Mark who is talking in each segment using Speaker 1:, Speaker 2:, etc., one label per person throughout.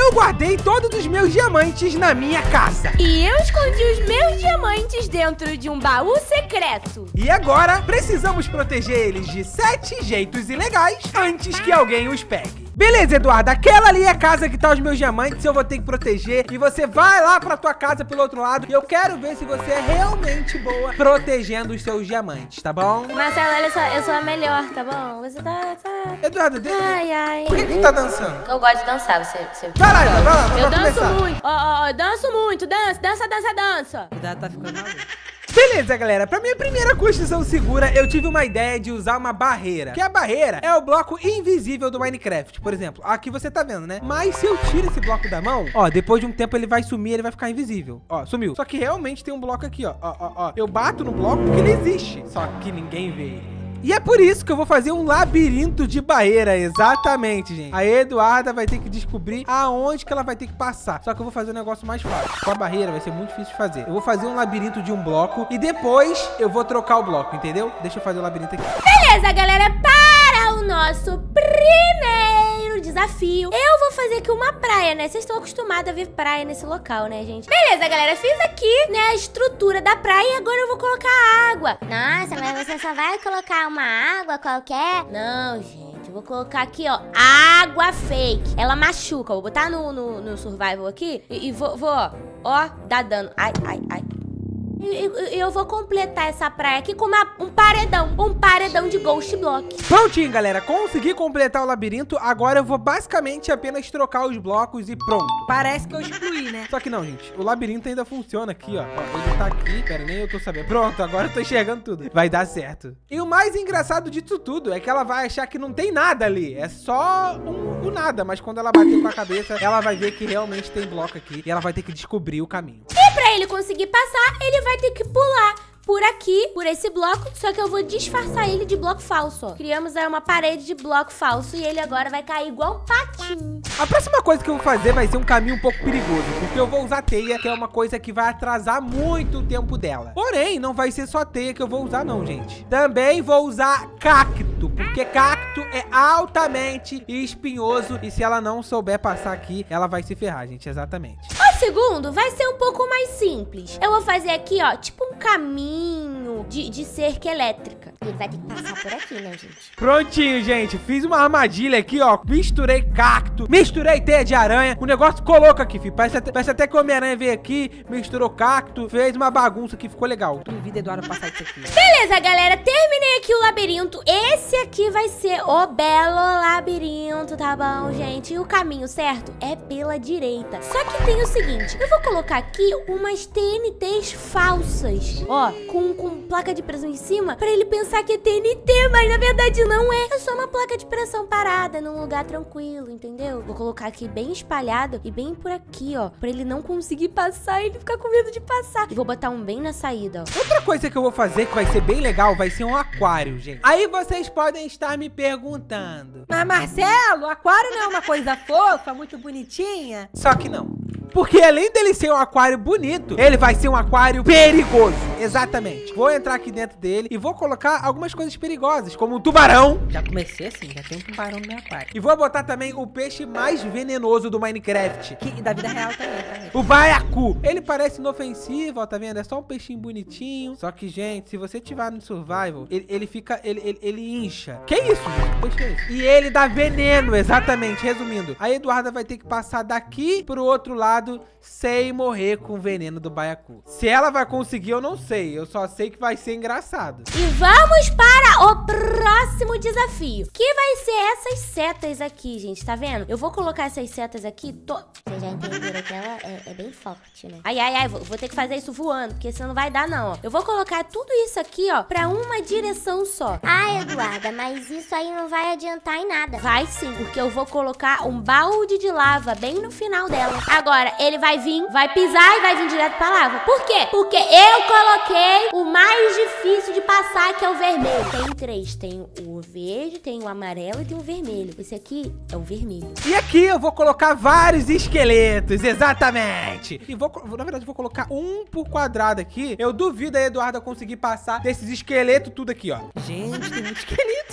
Speaker 1: Eu guardei todos os meus diamantes na minha casa.
Speaker 2: E eu escondi os meus diamantes dentro de um baú secreto.
Speaker 1: E agora, precisamos proteger eles de 7 jeitos ilegais antes que alguém os pegue. Beleza, Eduardo, aquela ali é a casa que tá os meus diamantes, eu vou ter que proteger. E você vai lá pra tua casa pelo outro lado. E eu quero ver se você é realmente boa protegendo os seus diamantes, tá bom?
Speaker 2: Marcelo, olha só, eu sou a melhor, tá bom? Você tá...
Speaker 1: Eduardo,
Speaker 2: Ai.
Speaker 1: por que tu tá dançando?
Speaker 2: Eu gosto de dançar, você...
Speaker 1: Vai lá, vai lá,
Speaker 2: Eu
Speaker 1: vamos
Speaker 2: danço
Speaker 1: começar.
Speaker 2: muito. Ó, danço muito. Dança.
Speaker 3: Cuidado, tá ficando maluco.
Speaker 1: Beleza, galera, pra minha primeira construção segura, eu tive uma ideia de usar uma barreira. Que a barreira é o bloco invisível do Minecraft. Por exemplo, aqui você tá vendo, né? Mas se eu tiro esse bloco da mão, ó, depois de um tempo ele vai sumir, ele vai ficar invisível. Ó, sumiu. Só que realmente tem um bloco aqui, ó. Ó. Eu bato no bloco porque ele existe. Só que ninguém vê ele. E é por isso que eu vou fazer um labirinto de barreira, exatamente, gente. A Eduarda vai ter que descobrir aonde que ela vai ter que passar. Só que eu vou fazer um negócio mais fácil. Com a barreira vai ser muito difícil de fazer. Eu vou fazer um labirinto de um bloco e depois eu vou trocar o bloco, entendeu? Deixa eu fazer o labirinto aqui.
Speaker 2: Beleza, galera, para o nosso primeiro desafio, eu vou fazer aqui uma praia, né? Vocês estão acostumados a ver praia nesse local, né, gente? Beleza, galera, fiz aqui, né, a estrutura da praia e agora eu vou colocar água. Nossa, mas você só vai colocar uma água qualquer? Não, gente, eu vou colocar aqui, ó, água fake. Ela machuca, eu vou botar no survival aqui e vou, ó, dá dano. Ai. Eu vou completar essa praia aqui com um paredão de Ghost Block.
Speaker 1: Prontinho, galera, consegui completar o labirinto. Agora eu vou basicamente apenas trocar os blocos e pronto.
Speaker 3: Parece que eu excluí, né?
Speaker 1: Só que não, gente, o labirinto ainda funciona aqui, ó. Ele tá aqui, pera, nem eu tô sabendo. Pronto, agora eu tô enxergando tudo. Vai dar certo. E o mais engraçado disso tudo é que ela vai achar que não tem nada ali. É só o nada, mas quando ela bater com a cabeça, ela vai ver que realmente tem bloco aqui. E ela vai ter que descobrir o caminho.
Speaker 2: E pra ele conseguir passar, ele vai ter que pular por aqui, por esse bloco, só que eu vou disfarçar ele de bloco falso, ó. Criamos aí uma parede de bloco falso e ele agora vai cair igual um patinho.
Speaker 1: A próxima coisa que eu vou fazer vai ser um caminho um pouco perigoso, porque eu vou usar teia, que é uma coisa que vai atrasar muito o tempo dela. Porém, não vai ser só teia que eu vou usar não, gente. Também vou usar cacto, porque cacto é altamente espinhoso e se ela não souber passar aqui, ela vai se ferrar, gente, exatamente.
Speaker 2: O segundo vai ser um pouco mais simples. Eu vou fazer aqui, ó, tipo um caminho de cerca elétrica. Ele vai ter que passar por aqui, né, gente?
Speaker 1: Prontinho, gente. Fiz uma armadilha aqui, ó. Misturei cacto, misturei teia de aranha. O negócio colocou aqui, filho. Parece até que o Homem-Aranha veio aqui, misturou cacto, fez uma bagunça que ficou legal.
Speaker 3: Duvido Eduardo passar isso aqui.
Speaker 2: Beleza, galera. Terminei aqui o labirinto. Esse aqui vai ser o belo labirinto, tá bom, gente? E o caminho certo é pela direita. Só que tem o seguinte. Eu vou colocar aqui umas TNTs falsas. Ó, com placa de pressão em cima, pra ele pensar que é TNT, mas na verdade não é. É só uma placa de pressão parada num lugar tranquilo, entendeu? Vou colocar aqui bem espalhado e bem por aqui, ó, pra ele não conseguir passar e ele ficar com medo de passar. E vou botar um bem na saída, ó.
Speaker 1: Outra coisa que eu vou fazer que vai ser bem legal vai ser um aquário, gente. Aí vocês podem estar me perguntando.
Speaker 3: Mas Marcelo, o aquário não é uma coisa fofa, muito bonitinha?
Speaker 1: Só que não. Porque além dele ser um aquário bonito, ele vai ser um aquário perigoso. Exatamente. Vou entrar aqui dentro dele e vou colocar algumas coisas perigosas, como um tubarão.
Speaker 3: Já comecei assim, já tem um tubarão no meu aquário.
Speaker 1: E vou botar também o peixe mais venenoso do Minecraft.
Speaker 3: E da vida real também, tá?
Speaker 1: O baiacu. Ele parece inofensivo, ó, tá vendo? É só um peixinho bonitinho. Só que, gente, se você tiver no survival, ele fica, ele incha. Que isso, gente? Que peixe é esse? E ele dá veneno, exatamente. Resumindo, a Eduarda vai ter que passar daqui pro outro lado sem morrer com o veneno do baiacu. Se ela vai conseguir, eu não sei. Eu só sei que vai ser engraçado.
Speaker 2: E vamos para o próximo desafio, que vai ser essas setas aqui, gente, tá vendo? Eu vou colocar essas setas aqui. Vocês já entenderam que ela é bem forte, né? Ai, vou ter que fazer isso voando, porque senão não vai dar, não, ó. Eu vou colocar tudo isso aqui, ó, pra uma direção só. Ah, Eduarda, mas isso aí não vai adiantar em nada. Vai sim, porque eu vou colocar um balde de lava bem no final dela. Agora, ele vai vir, vai pisar e vai vir direto pra lava. Por quê? Porque eu coloquei o mais difícil de passar, que é o vermelho. Tem três. Tem o verde, tem o amarelo e tem o vermelho. Esse aqui é o vermelho.
Speaker 1: E aqui eu vou colocar vários esqueletos, exatamente. E na verdade, vou colocar um por quadrado aqui. Eu duvido a Eduarda conseguir passar desses esqueletos tudo aqui, ó.
Speaker 3: Gente, tem muito esqueleto.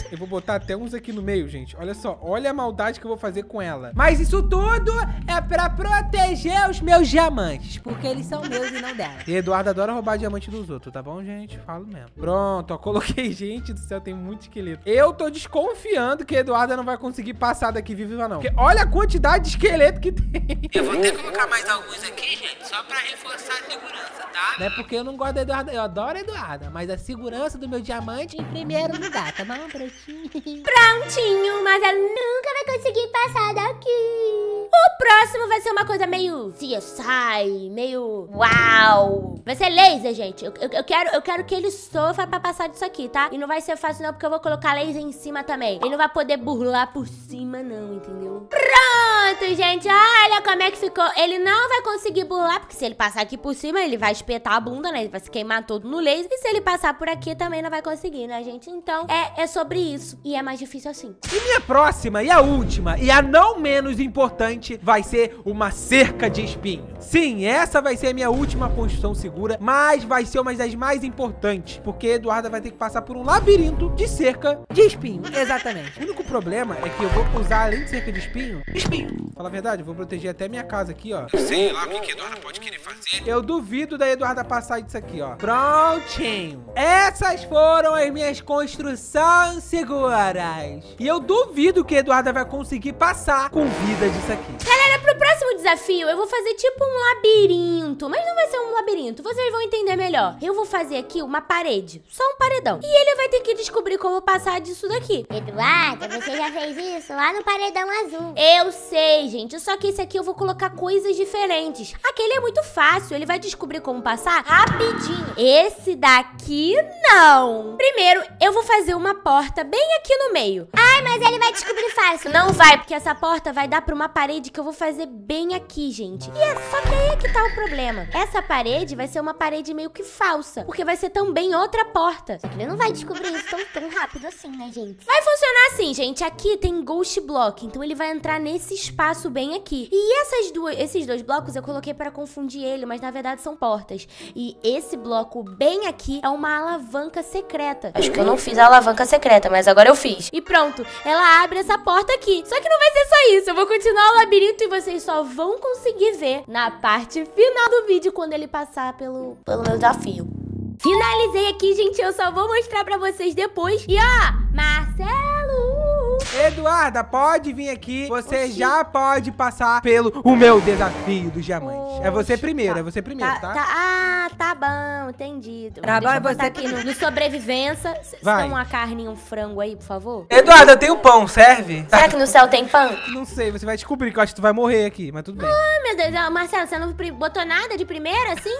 Speaker 1: Eu vou botar até uns aqui no meio, gente. Olha só, olha a maldade que eu vou fazer com ela. Mas isso tudo é pra proteger os meus diamantes.
Speaker 3: Porque eles são meus e não dela.
Speaker 1: E Eduardo adora roubar diamante dos outros, tá bom, gente? Falo mesmo. Pronto, ó, coloquei. Gente do céu, tem muito esqueleto. Eu tô desconfiando que Eduardo não vai conseguir passar daqui viva, não. Porque olha a quantidade de esqueleto que tem. Eu vou ter que colocar mais alguns aqui, gente, só pra reforçar a segurança, tá? Não é porque eu não gosto da Eduarda, eu adoro a Eduarda, mas a segurança do meu diamante
Speaker 3: Em primeiro lugar, tá bom, Pretinho?
Speaker 2: Prontinho, mas ela nunca vai conseguir passar daqui. O próximo vai ser uma coisa meio CSI, meio uau. Vai ser laser, gente. Eu quero que ele sofra pra passar disso aqui, tá? E não vai ser fácil não, porque eu vou colocar laser em cima também. Ele não vai poder burlar por cima não, entendeu? Pronto, gente. Olha como é que ficou. Ele não vai conseguir burlar, porque se ele passar aqui por cima, ele vai espetar a bunda, né? Ele vai se queimar todo no laser. E se ele passar por aqui, também não vai conseguir, né, gente? Então, é sobre isso. E é mais difícil assim.
Speaker 1: E minha próxima e a última, e a não menos importante, vai ser uma cerca de espinho. Sim, essa vai ser a minha última construção segura, mas vai ser uma das mais importantes, porque a Eduarda vai ter que passar por um labirinto de cerca de espinho.
Speaker 3: Exatamente.
Speaker 1: O único problema é que eu vou usar, além de cerca de espinho. Fala a verdade, eu vou proteger até minha casa aqui, ó. Sei lá o que a Eduarda pode querer fazer. Eu duvido da Eduarda passar disso aqui, ó. Prontinho. Essas foram as minhas construções seguras. E eu duvido que a Eduarda vai conseguir passar com vida disso aqui.
Speaker 2: Galera, pro próximo desafio, eu vou fazer tipo um labirinto. Mas não vai ser um labirinto, vocês vão entender melhor. Eu vou fazer aqui uma parede, só um paredão. E ele vai ter que descobrir como passar disso daqui.
Speaker 4: Eduarda, você já fez isso lá no paredão azul.
Speaker 2: Eu sei, gente, só que esse aqui eu vou colocar coisas diferentes. Aquele é muito fácil, ele vai descobrir como passar rapidinho. Esse daqui, não. Primeiro, eu vou fazer uma porta bem aqui no meio.
Speaker 4: Ai, mas ele vai descobrir fácil.
Speaker 2: Não vai, porque essa porta vai dar pra uma parede que eu vou fazer bem aqui, gente. E só que aí é que tá o problema. Essa parede vai ser uma parede meio que falsa, porque vai ser também outra porta.
Speaker 4: Ele não vai descobrir isso tão rápido assim, né, gente?
Speaker 2: Vai funcionar assim, gente. Aqui tem Ghost Block, então ele vai entrar nesse espaço bem aqui. E esses dois blocos eu coloquei para confundir ele, mas na verdade são portas. E esse bloco bem aqui é uma alavanca secreta. Acho que eu não fiz a alavanca secreta, mas agora eu fiz. E pronto, ela abre essa porta aqui. Só que não vai ser só isso, eu vou continuar o labirinto e vocês só vão conseguir ver na parte final do vídeo quando ele passar pelo meu desafio. Finalizei aqui, gente, eu só vou mostrar pra vocês depois. E ó, Marcelo!
Speaker 1: Eduarda, pode vir aqui. Você já pode passar pelo o meu desafio dos diamantes. É você primeiro, é você primeiro, tá?
Speaker 2: Ah, tá bom, entendi.
Speaker 3: Tá
Speaker 2: Deixa
Speaker 3: bom,
Speaker 2: eu botar
Speaker 3: você
Speaker 2: aqui no sobrevivência.
Speaker 1: Vai.
Speaker 2: Dá uma carne e um frango aí, por favor?
Speaker 1: Eduarda, eu tenho pão, serve?
Speaker 2: Será que no céu tem pão?
Speaker 1: Não sei, você vai descobrir que eu acho que tu vai morrer aqui, mas tudo bem.
Speaker 2: Ai, meu Deus, Marcelo, você não botou nada de primeira, assim?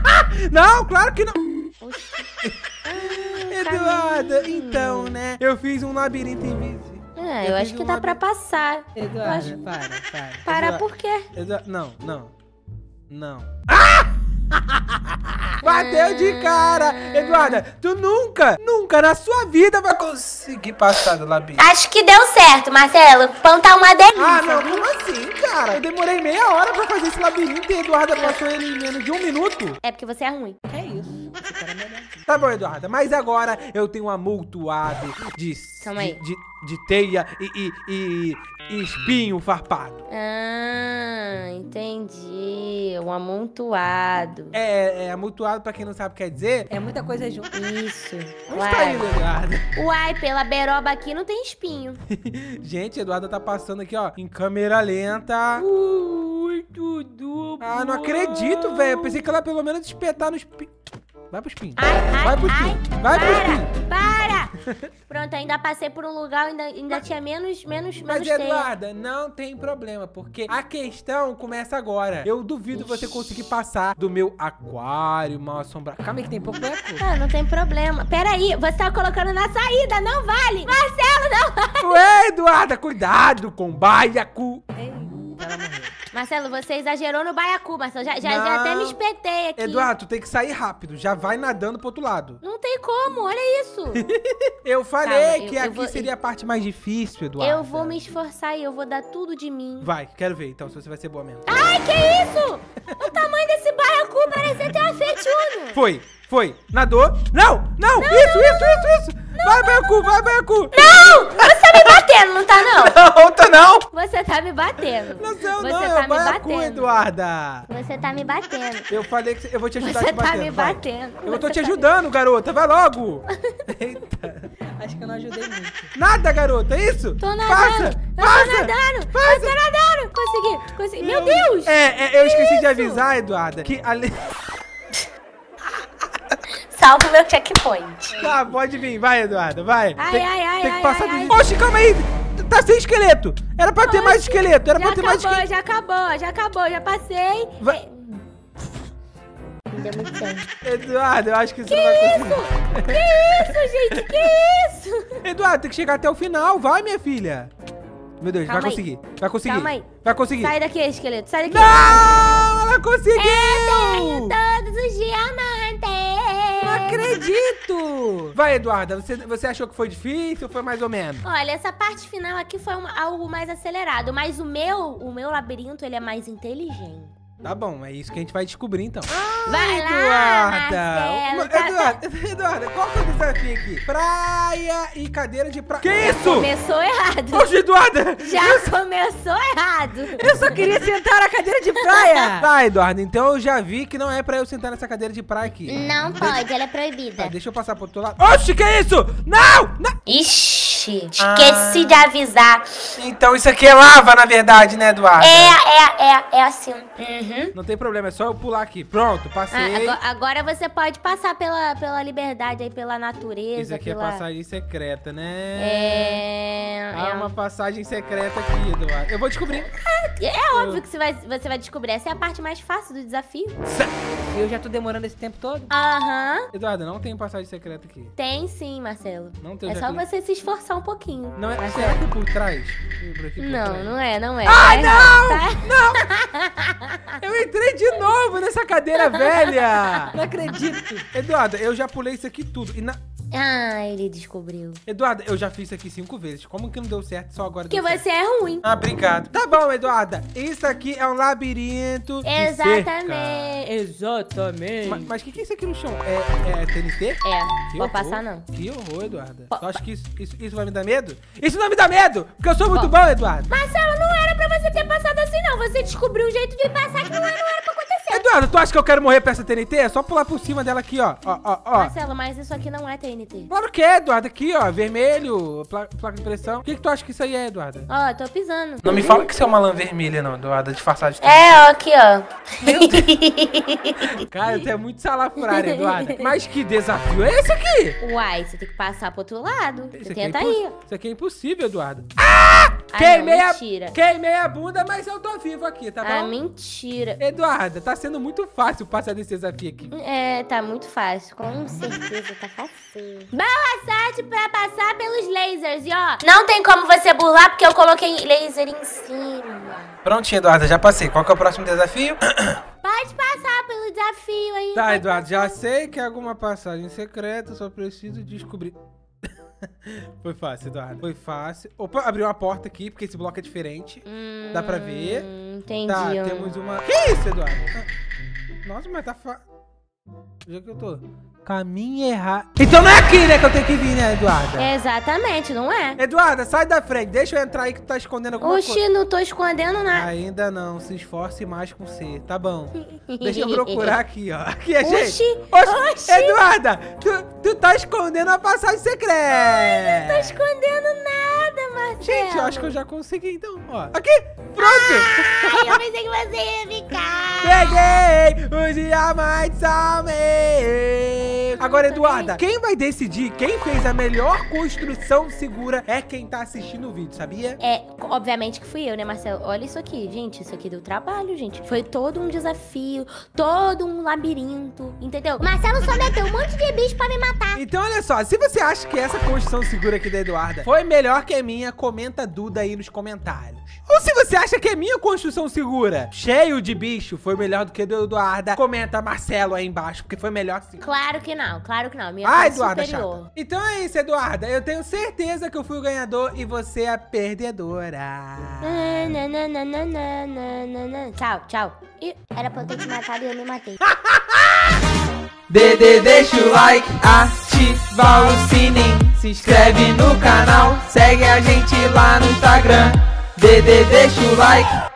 Speaker 1: Não, claro que não.
Speaker 2: Ah,
Speaker 1: Eduarda, então, né? Eu fiz um labirinto invisível.
Speaker 2: eu acho que dá pra passar.
Speaker 3: Eduarda, para.
Speaker 2: Para
Speaker 1: Eduarda,
Speaker 2: por quê?
Speaker 1: Não. Bateu de cara! Eduarda, tu nunca na sua vida vai conseguir passar do labirinto.
Speaker 2: Acho que deu certo, Marcelo. O pão tá uma delícia.
Speaker 1: Ah, não, como assim, cara? Eu demorei meia hora pra fazer esse labirinto e a Eduarda passou ele em menos de 1 minuto.
Speaker 2: É porque você é ruim.
Speaker 3: É isso. Esse cara é melhor.
Speaker 1: Tá bom, Eduarda, mas agora eu tenho um amontoado
Speaker 2: Calma aí.
Speaker 1: de teia e espinho farpado.
Speaker 2: Ah, entendi. Um amontoado.
Speaker 1: É amontoado, pra quem não sabe o que quer dizer.
Speaker 3: É muita coisa junto.
Speaker 2: Isso.
Speaker 1: Onde tá indo, Eduarda?
Speaker 2: Uai, pela beroba aqui não tem espinho.
Speaker 1: Gente, a Eduarda tá passando aqui, ó, em câmera lenta.
Speaker 3: Ui, tudo.
Speaker 1: Ah, não acredito, velho. Eu pensei que ela pelo menos espetar no espinho. Vai pro espinho.
Speaker 2: Ai,
Speaker 1: Vai pro espinho. Vai pro espinho.
Speaker 2: Para! Pronto, ainda passei por um lugar, ainda tinha menos
Speaker 1: Mas,
Speaker 2: teia.
Speaker 1: Eduarda, não tem problema, porque a questão começa agora. Eu duvido você conseguir passar do meu aquário mal assombrado.
Speaker 3: Calma aí que tem pouco eco.
Speaker 2: Ah, não tem problema. Peraí, você tá colocando na saída, não vale! Marcelo, não vale!
Speaker 1: Ué, Eduarda, cuidado com o baiacu.
Speaker 3: Ei, ela morreu.
Speaker 2: Marcelo, você exagerou no baiacu, Marcelo. Já até me espetei aqui.
Speaker 1: Eduardo, tu tem que sair rápido. Já vai nadando pro outro lado.
Speaker 2: Não tem como, olha isso.
Speaker 1: Eu falei
Speaker 2: Calma,
Speaker 1: que
Speaker 2: eu
Speaker 1: aqui
Speaker 2: vou-
Speaker 1: seria a parte mais difícil, Eduardo.
Speaker 2: Eu vou me esforçar e eu vou dar tudo de mim.
Speaker 1: Vai, quero ver então se você vai ser boa mesmo.
Speaker 2: Ai, que isso? O tamanho desse baiacu parece até uma Fiat Uno.
Speaker 1: Foi. Nadou. Não, isso. Vai, Baiacu, vai, Baiacu.
Speaker 2: Não! Você tá me batendo, não tá não?
Speaker 1: Não, tô não.
Speaker 2: Você tá me batendo.
Speaker 1: Não sei,
Speaker 2: Você
Speaker 1: não,
Speaker 2: tá
Speaker 1: é
Speaker 2: me
Speaker 1: Baiacu,
Speaker 2: batendo.
Speaker 1: Eduarda.
Speaker 4: Você tá me batendo.
Speaker 1: Eu falei que eu vou te ajudar
Speaker 2: Você
Speaker 1: te
Speaker 2: tá
Speaker 1: batendo,
Speaker 2: me
Speaker 1: vai.
Speaker 2: batendo.
Speaker 1: Eu tô
Speaker 2: Você
Speaker 1: te
Speaker 2: tá
Speaker 1: ajudando, garota. Vai logo. Eita.
Speaker 3: Acho que eu não ajudei muito.
Speaker 1: Nada, garota, é isso?
Speaker 2: Tô nadando.
Speaker 1: Passa,
Speaker 2: Eu
Speaker 1: passa,
Speaker 2: tô nadando.
Speaker 1: passa.
Speaker 2: Eu tô nadando. Consegui. Meu Deus.
Speaker 1: Eu esqueci de avisar, Eduarda, que ali...
Speaker 2: Salva o meu checkpoint.
Speaker 1: Tá, pode vir, vai, Eduarda, vai.
Speaker 2: Ai,
Speaker 1: tem,
Speaker 2: ai, ai,
Speaker 1: tem que
Speaker 2: ai,
Speaker 1: passar
Speaker 2: ai,
Speaker 1: do... Oxe, calma aí. Tá sem esqueleto. Era pra ter mais esqueleto, era pra ter mais esqueleto.
Speaker 2: Já acabou, já passei.
Speaker 1: Vai.
Speaker 4: Não deu muito tempo.
Speaker 1: Eduardo, eu acho que você não vai conseguir.
Speaker 2: Que isso, gente? Que isso?
Speaker 1: Eduardo, tem que chegar até o final. Vai, minha filha. Meu Deus,
Speaker 2: Calma
Speaker 1: vai
Speaker 2: aí.
Speaker 1: conseguir. Vai conseguir.
Speaker 2: Calma aí.
Speaker 1: Vai conseguir.
Speaker 2: Sai daqui, esqueleto. Sai daqui.
Speaker 1: Não! Ela conseguiu!
Speaker 2: Todos os diamantes.
Speaker 1: Não acredito! Vai, Eduarda. Você achou que foi difícil ou foi mais ou menos?
Speaker 2: Olha, essa parte final aqui foi algo mais acelerado, mas o meu labirinto, ele é mais inteligente.
Speaker 1: Tá bom, é isso que a gente vai descobrir então.
Speaker 2: Vai lá, Marcelo.
Speaker 1: Eduarda, qual que é o desafio aqui? Praia e cadeira de praia. Que isso?
Speaker 2: Começou errado.
Speaker 1: Oxe, Eduarda!
Speaker 2: Já começou errado.
Speaker 3: Eu só queria sentar na cadeira de praia.
Speaker 1: Tá, Eduarda, então eu já vi que não é pra eu sentar nessa cadeira de praia aqui.
Speaker 4: Não pode, ela é proibida.
Speaker 1: Tá, deixa eu passar pro outro lado. Oxe, que é isso? Não! Não!
Speaker 2: Ixi, esqueci de avisar.
Speaker 1: Então isso aqui é lava, na verdade, né, Eduarda?
Speaker 2: É assim.
Speaker 1: Não tem problema, é só eu pular aqui. Pronto, passei.
Speaker 2: Agora você pode passar pela liberdade aí, pela natureza.
Speaker 1: Isso aqui é passagem secreta, né?
Speaker 2: É
Speaker 1: uma passagem secreta aqui, Eduardo. Eu vou descobrir.
Speaker 2: É óbvio que você vai descobrir. Essa é a parte mais fácil do desafio.
Speaker 3: E eu já tô demorando esse tempo todo.
Speaker 2: Aham.
Speaker 1: Eduardo, não tem passagem secreta aqui.
Speaker 2: Tem sim, Marcelo.
Speaker 1: Não tem,
Speaker 2: É
Speaker 1: já
Speaker 2: só
Speaker 1: cliquei.
Speaker 2: você se esforçar um pouquinho.
Speaker 1: Não é? Será que é por trás? Por aqui por
Speaker 2: Não,
Speaker 1: trás?
Speaker 2: não é.
Speaker 1: Ai,
Speaker 2: Tá
Speaker 1: não!
Speaker 2: errado, tá?
Speaker 1: Eu entrei de novo nessa cadeira velha!
Speaker 3: Não acredito.
Speaker 1: Eduardo, eu já pulei isso aqui tudo.
Speaker 2: Ah, ele descobriu.
Speaker 1: Eduardo, eu já fiz isso aqui 5 vezes. Como que não deu certo só agora?
Speaker 2: Porque
Speaker 1: deu certo?
Speaker 2: você é ruim.
Speaker 1: Ah, obrigado. Tá bom, Eduarda. Isso aqui é um labirinto. de
Speaker 2: Exatamente.
Speaker 3: Exatamente.
Speaker 1: Mas o que é isso aqui no chão? É TNT?
Speaker 2: É,
Speaker 1: Que
Speaker 2: pode
Speaker 1: horror.
Speaker 2: passar não.
Speaker 1: Que horror, Eduarda. Tu acha que isso vai me dar medo? Isso não me dá medo! Porque eu sou muito bom, Eduardo.
Speaker 2: Marcelo, não era pra você ter passado assim, não. Você descobriu um jeito de passar que não era pra acontecer.
Speaker 1: Eduardo, tu acha que eu quero morrer pra essa TNT? É só pular por cima dela aqui, ó. Ó.
Speaker 2: Marcelo, mas isso aqui não é TNT.
Speaker 1: Claro que é, Eduardo. Aqui, ó. Vermelho, placa de pressão. O que tu acha que isso aí é, Eduarda?
Speaker 2: Ó, tô pisando.
Speaker 1: Não me fala que isso é uma lã vermelha, não, Eduarda, disfarçada de TNT.
Speaker 2: É, ó, aqui, ó.
Speaker 1: Cara, tu é muito salafrário, Eduarda. Mas que desafio é esse aqui?
Speaker 2: Uai, você tem que passar pro outro lado.
Speaker 1: Isso
Speaker 2: Você
Speaker 1: aqui é
Speaker 2: tenta aí.
Speaker 1: Isso aqui é impossível, Eduardo.
Speaker 2: Ah, não, mentira.
Speaker 1: Queimei a bunda, mas eu tô vivo aqui, tá bom?
Speaker 2: Ah, mentira.
Speaker 1: Eduarda, tá sendo muito fácil passar desse desafio aqui.
Speaker 2: É, tá muito fácil.
Speaker 4: Com certeza, tá facinho.
Speaker 2: Boa sorte pra passar pelos lasers. E ó, não tem como você burlar porque eu coloquei laser em cima.
Speaker 1: Prontinho, Eduarda, já passei. Qual que é o próximo desafio?
Speaker 2: Pode passar pelo desafio aí.
Speaker 1: Tá, Eduardo, já sei que é alguma passagem secreta, só preciso descobrir. Foi fácil, Eduardo. Foi fácil. Opa, abriu uma porta aqui, porque esse bloco é diferente. Dá pra ver.
Speaker 2: Entendi.
Speaker 1: Tá, temos uma... Que isso, Eduardo? Nossa, mas tá fácil. Onde é que eu tô? Caminho errado. Então não é aqui, né, que eu tenho que vir, né, Eduarda?
Speaker 2: Exatamente, não é?
Speaker 1: Eduarda, sai da frente. Deixa eu entrar aí que tu tá escondendo alguma coisa.
Speaker 2: Oxi, não tô escondendo nada.
Speaker 1: Ainda não, se esforce mais com C, tá bom. Deixa eu procurar aqui, ó. Aqui é gente.
Speaker 2: Oxi,
Speaker 1: Oxi, Eduarda, tu tá escondendo a passagem secreta.
Speaker 2: Não tô escondendo nada, Marcelo.
Speaker 1: Gente, eu acho que eu já consegui, então, ó. Aqui, pronto.
Speaker 2: Ai, eu pensei que você ia ficar.
Speaker 1: Peguei os diamantes ao meio. Agora, Eduarda, quem vai decidir quem fez a melhor construção segura é quem tá assistindo o vídeo, sabia?
Speaker 2: É, obviamente que fui eu, né, Marcelo? Olha isso aqui, gente. Isso aqui deu trabalho, gente. Foi todo um desafio, todo um labirinto, entendeu?
Speaker 4: Marcelo só meteu um monte de bicho pra me matar.
Speaker 1: Então, olha só, se você acha que essa construção segura aqui da Eduarda foi melhor que a minha, comenta Duda aí nos comentários. Ou se você acha que a minha construção segura, cheio de bicho, foi melhor do que a da Eduarda, comenta Marcelo aí embaixo, porque foi melhor sim.
Speaker 2: Claro que não, claro que não. Minha
Speaker 1: Ah,
Speaker 2: foi
Speaker 1: Eduarda,
Speaker 2: superior.
Speaker 1: chata. Então é isso, Eduarda. Eu tenho certeza que eu fui o ganhador e você a perdedora.
Speaker 2: Tchau, tchau.
Speaker 4: Era pra eu ter te matado e eu me matei.
Speaker 1: Deixa o like, ativa o sininho, se inscreve no canal, segue a gente lá no Instagram. Deixa o like.